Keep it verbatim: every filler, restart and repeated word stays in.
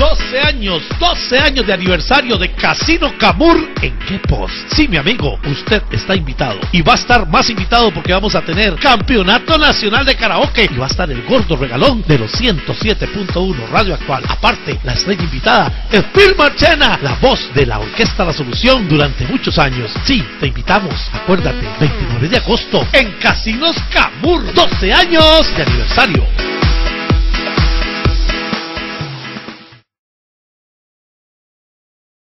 doce años, doce años de aniversario de Casino Camur en Quepos. Sí, mi amigo, usted está invitado. Y va a estar más invitado porque vamos a tener Campeonato Nacional de Karaoke. Y va a estar el gordo regalón de los ciento siete punto uno Radio Actual. Aparte, la estrella invitada es Phil Marchena, la voz de la Orquesta La Solución durante muchos años. Sí, te invitamos. Acuérdate, veintinueve de agosto en Casinos Camur. doce años de aniversario.